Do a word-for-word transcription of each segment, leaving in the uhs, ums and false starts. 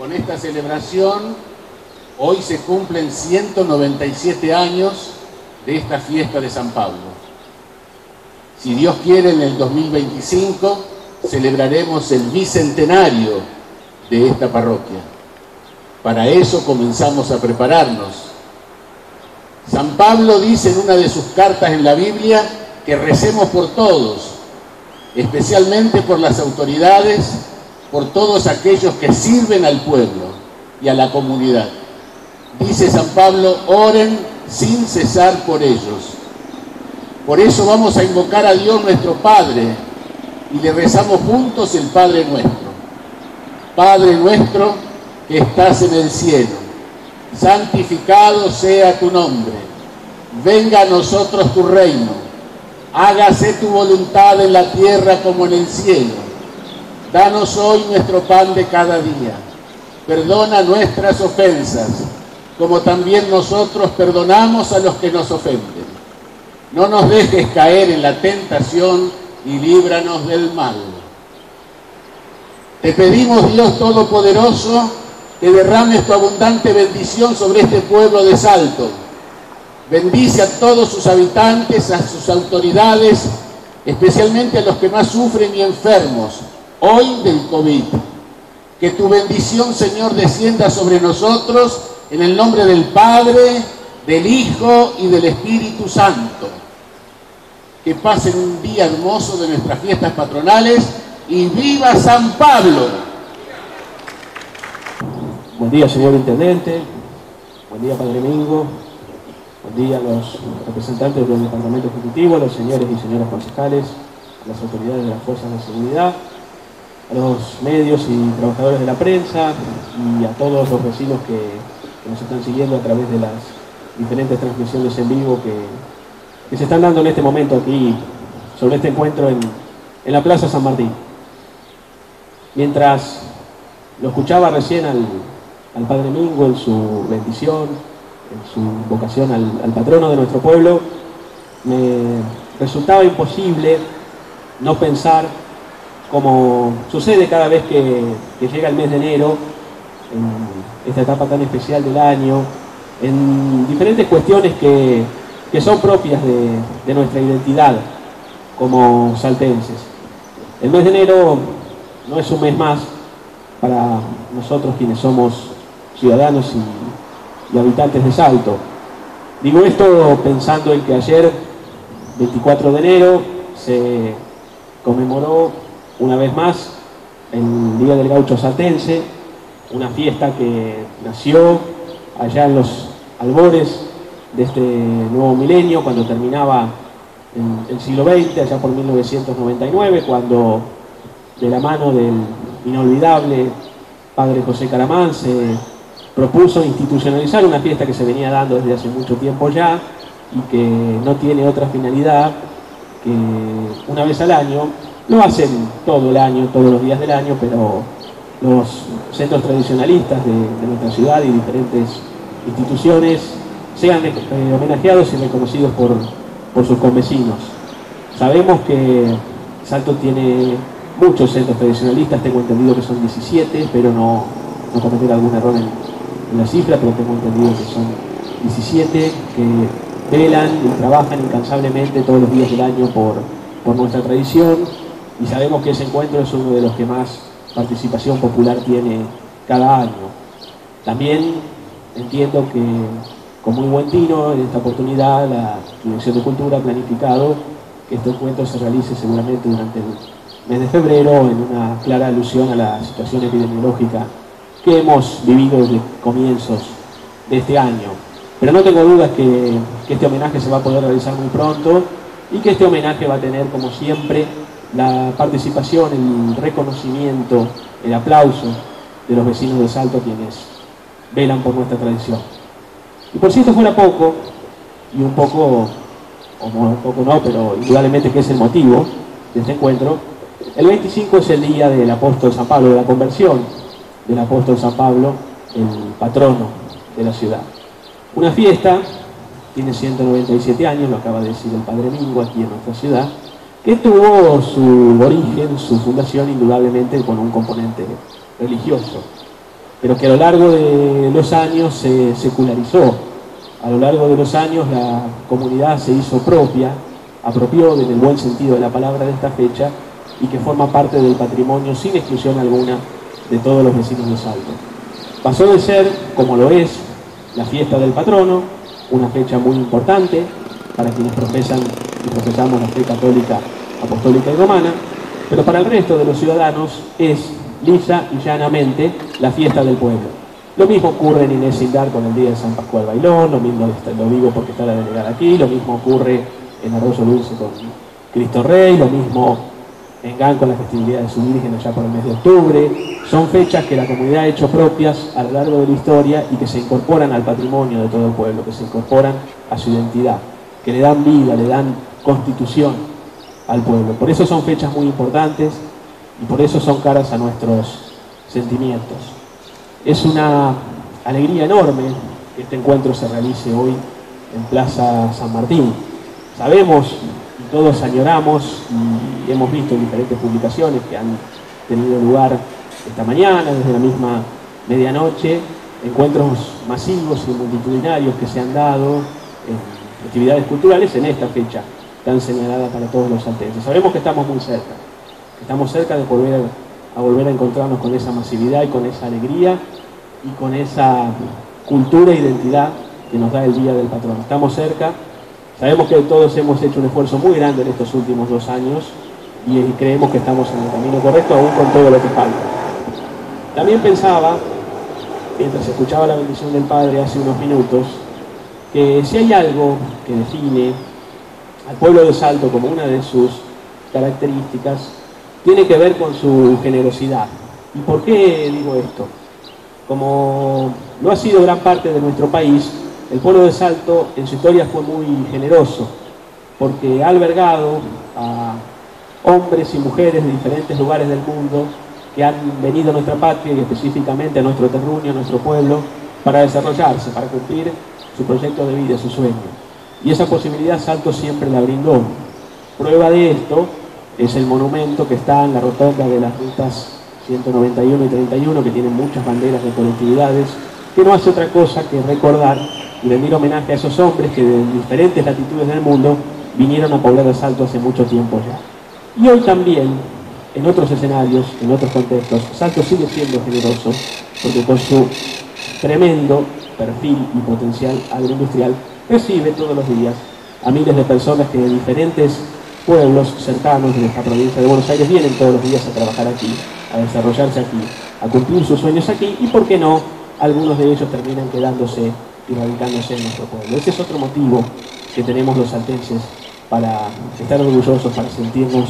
Con esta celebración, hoy se cumplen ciento noventa y siete años de esta fiesta de San Pablo. Si Dios quiere, en el dos mil veinticinco celebraremos el bicentenario de esta parroquia. Para eso comenzamos a prepararnos. San Pablo dice en una de sus cartas en la Biblia que recemos por todos, especialmente por las autoridades, por todos aquellos que sirven al pueblo y a la comunidad. Dice San Pablo, oren sin cesar por ellos. Por eso vamos a invocar a Dios nuestro Padre y le rezamos juntos el Padre Nuestro. Padre nuestro que estás en el cielo, santificado sea tu nombre. Venga a nosotros tu reino. Hágase tu voluntad en la tierra como en el cielo. Danos hoy nuestro pan de cada día. Perdona nuestras ofensas, como también nosotros perdonamos a los que nos ofenden. No nos dejes caer en la tentación y líbranos del mal. Te pedimos, Dios Todopoderoso, que derrames tu abundante bendición sobre este pueblo de Salto. Bendice a todos sus habitantes, a sus autoridades, especialmente a los que más sufren y enfermos, hoy del COVID. Que tu bendición, Señor, descienda sobre nosotros en el nombre del Padre, del Hijo y del Espíritu Santo. Que pasen un día hermoso de nuestras fiestas patronales y ¡viva San Pablo! Buen día, señor Intendente. Buen día, Padre Mingo. Buen día a los representantes del Departamento Ejecutivo, a los señores y señoras concejales, a las autoridades de las fuerzas de seguridad, a los medios y trabajadores de la prensa y a todos los vecinos que, que nos están siguiendo a través de las diferentes transmisiones en vivo que, que se están dando en este momento aquí sobre este encuentro en, en la Plaza San Martín. Mientras lo escuchaba recién al, al Padre Mingo en su bendición, en su invocación al, al patrono de nuestro pueblo, me resultaba imposible no pensar, como sucede cada vez que, que llega el mes de enero, en esta etapa tan especial del año, en diferentes cuestiones que, que son propias de, de nuestra identidad como saltenses. El mes de enero no es un mes más para nosotros quienes somos ciudadanos y, y habitantes de Salto. Digo esto pensando en que ayer, veinticuatro de enero, se conmemoró una vez más el Día del Gaucho Saltense, una fiesta que nació allá en los albores de este nuevo milenio, cuando terminaba el, el siglo veinte, allá por mil novecientos noventa y nueve, cuando de la mano del inolvidable Padre José Caramán se propuso institucionalizar una fiesta que se venía dando desde hace mucho tiempo ya y que no tiene otra finalidad que una vez al año. Lo hacen todo el año, todos los días del año, pero los centros tradicionalistas de, de nuestra ciudad y diferentes instituciones sean eh, homenajeados y reconocidos por, por sus convecinos. Sabemos que Salto tiene muchos centros tradicionalistas, tengo entendido que son diecisiete, pero no, no cometer algún error en, en la cifra, pero tengo entendido que son diecisiete que velan y trabajan incansablemente todos los días del año por, por nuestra tradición. Y sabemos que ese encuentro es uno de los que más participación popular tiene cada año. También entiendo que, con muy buen tino, en esta oportunidad la Dirección de Cultura ha planificado que este encuentro se realice seguramente durante el mes de febrero, en una clara alusión a la situación epidemiológica que hemos vivido desde comienzos de este año. Pero no tengo dudas que, que este homenaje se va a poder realizar muy pronto y que este homenaje va a tener, como siempre, la participación, el reconocimiento, el aplauso de los vecinos de Salto, quienes velan por nuestra tradición. Y por si esto fuera poco, y un poco, o un poco no, pero indudablemente que es el motivo de este encuentro, el veinticinco es el día del apóstol San Pablo, de la conversión del apóstol San Pablo, el patrono de la ciudad. Una fiesta, tiene ciento noventa y siete años, lo acaba de decir el Padre Mingo aquí en nuestra ciudad, que tuvo su origen, su fundación, indudablemente con un componente religioso. pero que a lo largo de los años se secularizó. A lo largo de los años la comunidad se hizo propia, apropió en el buen sentido de la palabra de esta fecha, y que forma parte del patrimonio sin exclusión alguna de todos los vecinos de Salto. Pasó de ser, como lo es, la fiesta del patrono, una fecha muy importante para quienes profesan y profesamos la fe católica, apostólica y romana, pero para el resto de los ciudadanos es lisa y llanamente la fiesta del pueblo. Lo mismo ocurre en Inés Sindar con el día de San Pascual Bailón, lo mismo lo digo porque está la delegada aquí, lo mismo ocurre en Arroyo Dulce con Cristo Rey, lo mismo en Gán con la festividad de su Virgen allá por el mes de octubre. Son fechas que la comunidad ha hecho propias a lo largo de la historia y que se incorporan al patrimonio de todo el pueblo, que se incorporan a su identidad, que le dan vida, le dan constitución al pueblo. Por eso son fechas muy importantes y por eso son caras a nuestros sentimientos. Es una alegría enorme que este encuentro se realice hoy en Plaza San Martín. Sabemos y todos añoramos y hemos visto en diferentes publicaciones que han tenido lugar esta mañana, desde la misma medianoche, encuentros masivos y multitudinarios que se han dado en actividades culturales en esta fecha tan señalada para todos los saltenses. Sabemos que estamos muy cerca, estamos cerca de volver a, a volver a encontrarnos con esa masividad y con esa alegría y con esa cultura e identidad que nos da el Día del Patrón. Estamos cerca, sabemos que todos hemos hecho un esfuerzo muy grande en estos últimos dos años y creemos que estamos en el camino correcto, aún con todo lo que falta. También pensaba, mientras escuchaba la bendición del Padre hace unos minutos, que si hay algo que define al pueblo de Salto como una de sus características, tiene que ver con su generosidad. ¿Y por qué digo esto? Como lo ha sido gran parte de nuestro país, el pueblo de Salto en su historia fue muy generoso, porque ha albergado a hombres y mujeres de diferentes lugares del mundo que han venido a nuestra patria y específicamente a nuestro terruño, a nuestro pueblo, para desarrollarse, para cumplir su proyecto de vida, su sueño. Y esa posibilidad Salto siempre la brindó. Prueba de esto es el monumento que está en la rotonda de las rutas ciento noventa y uno y treinta y uno, que tienen muchas banderas de colectividades, que no hace otra cosa que recordar y rendir homenaje a esos hombres que de diferentes latitudes del mundo vinieron a poblar a Salto hace mucho tiempo ya. Y hoy también, en otros escenarios, en otros contextos, Salto sigue siendo generoso, porque con su tremendo perfil y potencial agroindustrial recibe todos los días a miles de personas que de diferentes pueblos cercanos de esta provincia de Buenos Aires vienen todos los días a trabajar aquí, a desarrollarse aquí, a cumplir sus sueños aquí, y por qué no, algunos de ellos terminan quedándose y radicándose en nuestro pueblo. Ese es otro motivo que tenemos los saltenses para estar orgullosos, para sentirnos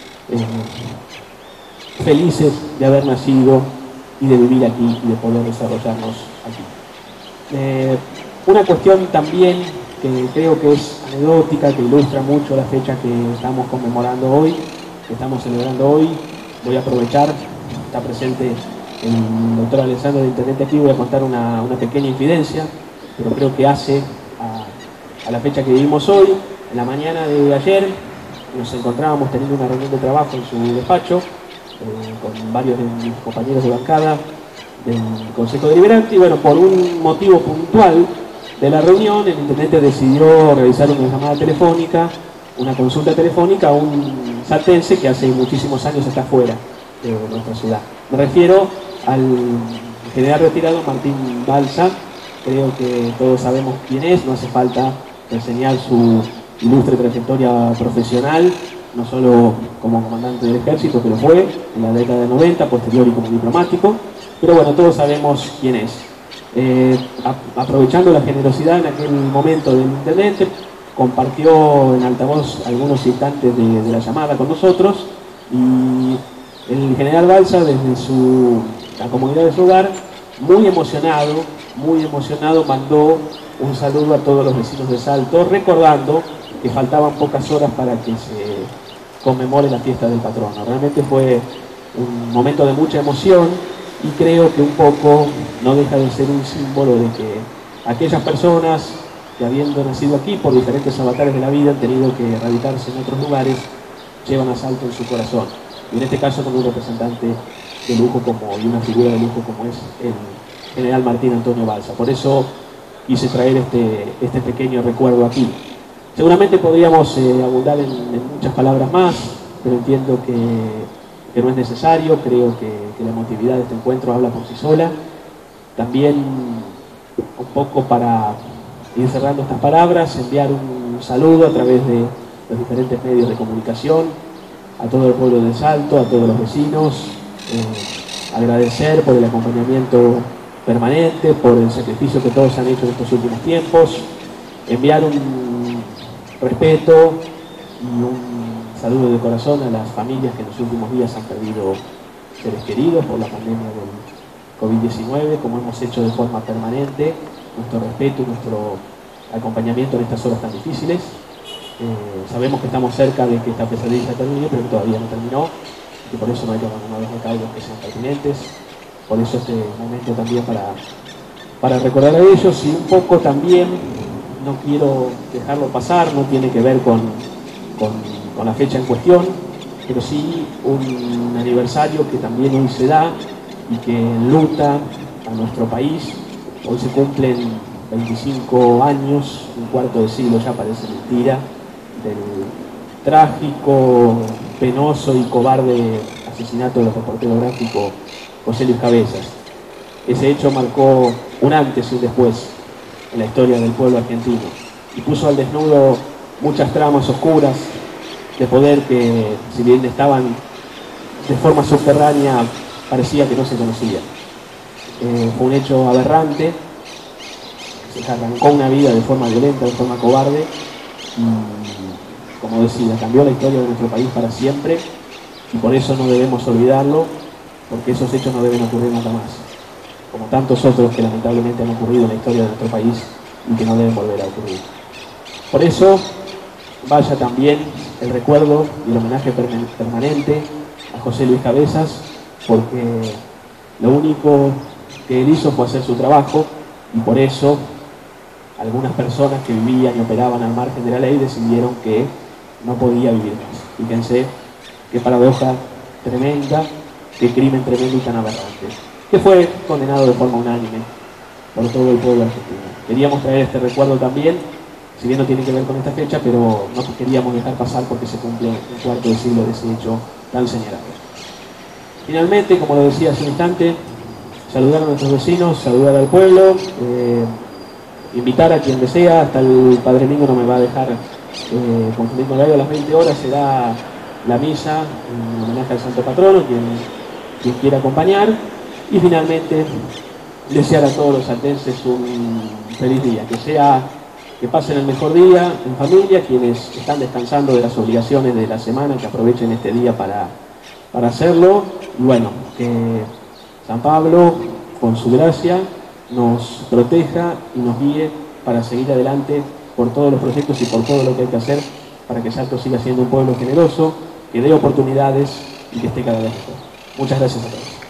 eh, felices de haber nacido y de vivir aquí y de poder desarrollarnos aquí. Eh, una cuestión también que creo que es anecdótica, que ilustra mucho la fecha que estamos conmemorando hoy, que estamos celebrando hoy. Voy a aprovechar, está presente el doctor Alessandro, el intendente aquí, voy a contar una, una pequeña infidencia, pero creo que hace a, a la fecha que vivimos hoy. En la mañana de ayer nos encontrábamos teniendo una reunión de trabajo en su despacho, eh, con varios de mis compañeros de bancada del Consejo Deliberante, y bueno, por un motivo puntual de la reunión, el intendente decidió realizar una llamada telefónica, una consulta telefónica a un saltense que hace muchísimos años está fuera de nuestra ciudad. Me refiero al general retirado Martín Balsa. Creo que todos sabemos quién es, no hace falta enseñar su ilustre trayectoria profesional, no solo como comandante del ejército, que lo fue en la década de noventa, posterior y como diplomático, pero bueno, todos sabemos quién es. Eh, a, aprovechando la generosidad en aquel momento del intendente, compartió en altavoz algunos instantes de, de la llamada con nosotros, y el general Balsa, desde su, la comunidad de su hogar, muy emocionado, muy emocionado, mandó un saludo a todos los vecinos de Salto, recordando que faltaban pocas horas para que se conmemore la fiesta del patrono. Realmente fue un momento de mucha emoción, y creo que un poco no deja de ser un símbolo de que aquellas personas que, habiendo nacido aquí por diferentes avatares de la vida, han tenido que radicarse en otros lugares, llevan a Salto en su corazón. Y en este caso con un representante de lujo como, y una figura de lujo como es el general Martín Antonio Balsa. Por eso quise traer este, este pequeño recuerdo aquí. Seguramente podríamos eh, abundar en, en muchas palabras más, pero entiendo que, que no es necesario. Creo que, que la emotividad de este encuentro habla por sí sola. También, un poco para ir cerrando estas palabras, enviar un saludo a través de los diferentes medios de comunicación a todo el pueblo de Salto, a todos los vecinos, eh, agradecer por el acompañamiento permanente, por el sacrificio que todos han hecho en estos últimos tiempos, enviar un respeto y un saludo de corazón a las familias que en los últimos días han perdido seres queridos por la pandemia del COVID diecinueve, como hemos hecho de forma permanente, nuestro respeto y nuestro acompañamiento en estas horas tan difíciles. Eh, sabemos que estamos cerca de que esta pesadilla termine, pero que todavía no terminó, y por eso no hay que abandonar los recaudos que sean pertinentes. Por eso este momento también para, para recordar a ellos, y un poco también, no quiero dejarlo pasar, no tiene que ver con, con, con la fecha en cuestión, pero sí un aniversario que también hoy se da y que enluta a nuestro país. Hoy se cumplen veinticinco años, un cuarto de siglo ya parece mentira, del trágico, penoso y cobarde asesinato del reportero gráfico José Luis Cabezas. Ese hecho marcó un antes y un después en la historia del pueblo argentino y puso al desnudo muchas tramas oscuras de poder que, si bien estaban de forma subterránea, parecía que no se conocían. Eh, fue un hecho aberrante, se arrancó una vida de forma violenta, de forma cobarde, y, como decía, cambió la historia de nuestro país para siempre, y por eso no debemos olvidarlo, porque esos hechos no deben ocurrir nunca más, como tantos otros que lamentablemente han ocurrido en la historia de nuestro país y que no deben volver a ocurrir. Por eso vaya también el recuerdo y el homenaje permanente a José Luis Cabezas, porque lo único que él hizo fue hacer su trabajo, y por eso algunas personas que vivían y operaban al margen de la ley decidieron que no podía vivir más. Fíjense qué paradoja tremenda, qué crimen tremendo y tan aberrante, que fue condenado de forma unánime por todo el pueblo argentino. Queríamos traer este recuerdo también, si bien no tiene que ver con esta fecha, pero no queríamos dejar pasar porque se cumple un cuarto de siglo de ese hecho tan señalado. Finalmente, como lo decía hace un instante, saludar a nuestros vecinos, saludar al pueblo, eh, invitar a quien desea. Hasta el Padre Mingo no me va a dejar eh, confundir con el horario. A las veinte horas será la misa en homenaje al Santo Patrono, quien, quien quiera acompañar. Y finalmente, desear a todos los saltenses un feliz día, que sea, que pasen el mejor día en familia, quienes están descansando de las obligaciones de la semana, que aprovechen este día para, para hacerlo. Y bueno, que San Pablo, con su gracia, nos proteja y nos guíe para seguir adelante por todos los proyectos y por todo lo que hay que hacer para que Salto siga siendo un pueblo generoso, que dé oportunidades y que esté cada vez mejor. Muchas gracias a todos.